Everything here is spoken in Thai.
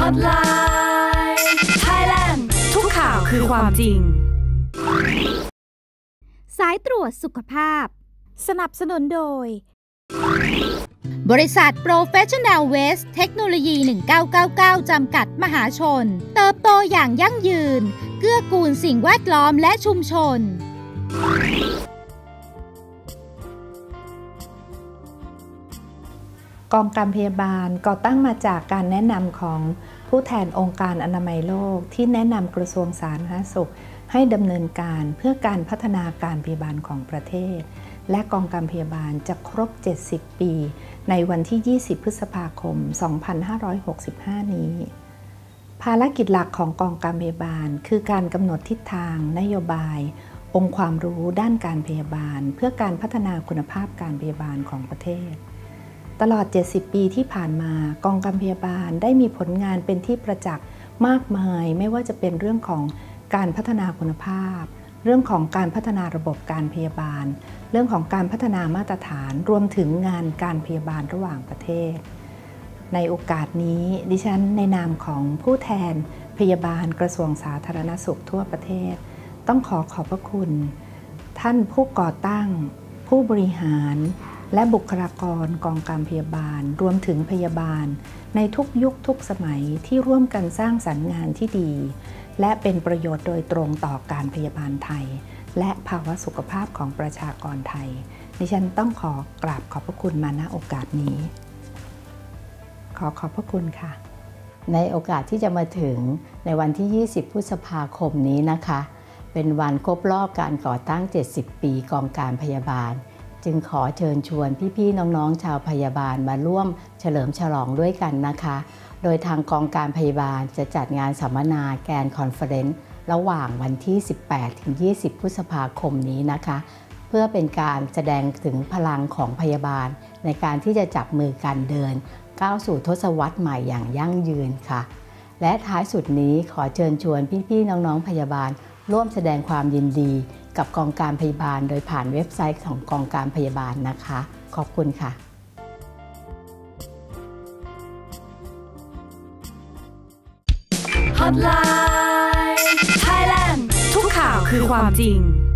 Hotline Thailand ทุกข่าวคือความจริงสายตรวจสุขภาพสนับสนุนโดยบริษัท Professional Waste เทคโนโลยี 1999 จำกัดมหาชนเติบโตอย่างยั่งยืนเกื้อกูลสิ่งแวดล้อมและชุมชนกองการพยาบาลก่อตั้งมาจากการแนะนำของผู้แทนองค์การอนามัยโลกที่แนะนำกระทรวงสาธารณสุขให้ดำเนินการเพื่อการพัฒนาการพยาบาลของประเทศและกองการพยาบาลจะครบ70ปีในวันที่20พฤษภาคม2565นี้ภารกิจหลักของกองการพยาบาลคือการกำหนดทิศทางนโยบายองค์ความรู้ด้านการพยาบาลเพื่อการพัฒนาคุณภาพการพยาบาลของประเทศตลอด70ปีที่ผ่านมากองการพยาบาลได้มีผลงานเป็นที่ประจักษ์มากมายไม่ว่าจะเป็นเรื่องของการพัฒนาคุณภาพเรื่องของการพัฒนาระบบการพยาบาลเรื่องของการพัฒนามาตรฐานรวมถึงงานการพยาบาลระหว่างประเทศในโอกาสนี้ดิฉันในนามของผู้แทนพยาบาลกระทรวงสาธารณสุขทั่วประเทศต้องขอบพระคุณท่านผู้ก่อตั้งผู้บริหารและบุคลากรกองการพยาบาลรวมถึงพยาบาลในทุกยุคทุกสมัยที่ร่วมกันสร้างสรรค์งานที่ดีและเป็นประโยชน์โดยตรงต่อการพยาบาลไทยและภาวะสุขภาพของประชากรไทยดิฉันต้องขอกราบขอบพระคุณมาณโอกาสนี้ขอบพระคุณค่ะในโอกาสที่จะมาถึงในวันที่20พฤษภาคมนี้นะคะเป็นวันครบรอบการก่อตั้ง70ปีกองการพยาบาลจึงขอเชิญชวนพี่ๆน้องๆชาวพยาบาลมาร่วมเฉลิมฉลองด้วยกันนะคะโดยทางกองการพยาบาลจะจัดงานสัมมนาแกรนด์คอนเฟอเรนซ์ระหว่างวันที่ 18-20 พฤษภาคมนี้นะคะเพื่อเป็นการแสดงถึงพลังของพยาบาลในการที่จะจับมือกันเดินก้าวสู่ทศวรรษใหม่อย่างยั่งยืนค่ะและท้ายสุดนี้ขอเชิญชวนพี่ๆน้องๆพยาบาลร่วมแสดงความยินดีกับกองการพยาบาลโดยผ่านเว็บไซต์ของกองการพยาบาลนะคะขอบคุณค่ะ Hotline Thailand ทุกข่าวคือความจริง